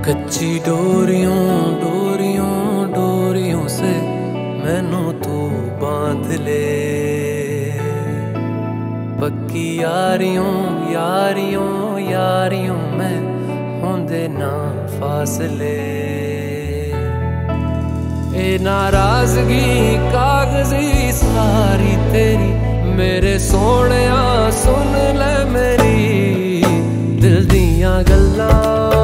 कच्ची डोरियों डोरियों डोरियों से मैनू तू बांध ले, पक्की यारियों यारियों यारियों में होंदे ना फासले। ए नाराजगी कागजी सारी तेरी मेरे सोहणिया सुन ले मेरी दिल दियां गल्लां,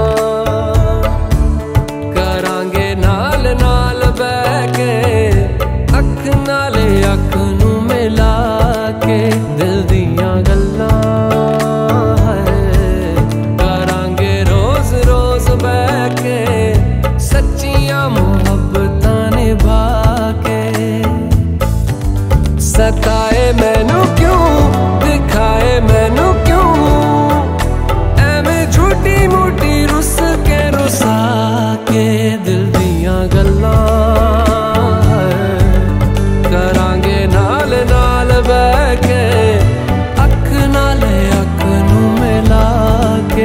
करांगे नाल नाल बैठ के अख नाले अख नू मिला के दिल दियां गल्लां करांगे रोज रोज बैठ के सच्चियां मुहब्बतां निभा के। सताए मैनू क्यों दिखाए मैनू क्यों एवें झूठी मूठी रुस के रुसा के दिल दियां गल्लां करांगे नाल नाल बैठ के अख नाले अख नू मिला के।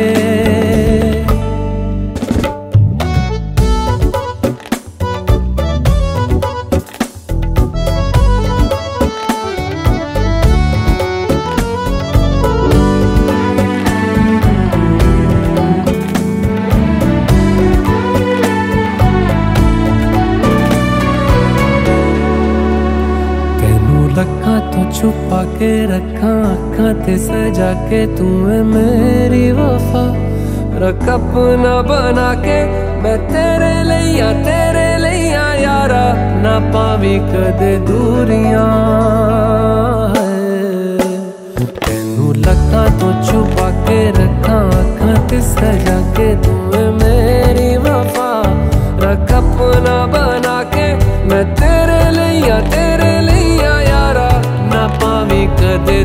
लखां तो छुपा के रखा अखां ते सजा के तू है मेरी वफा, रख अपना बना के मैं तेरे लिया यारा ना पावी कदे दूरियां। तेनू लखां तो छुपा के रखा अखां ते सजा के तू है मेरी वफा, रख अपना बना के मैं तेरे लिया यारा ना पावी कदे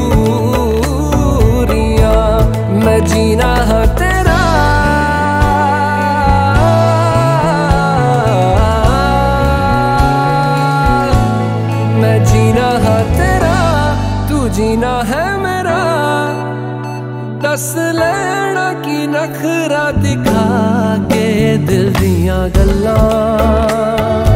दूरियां। मैं जीना हाँ तेरा मैं जीना हाँ तेरा तू जीना है मेरा, दस लेना की नखरा दिखा के दिल दियां गल्लां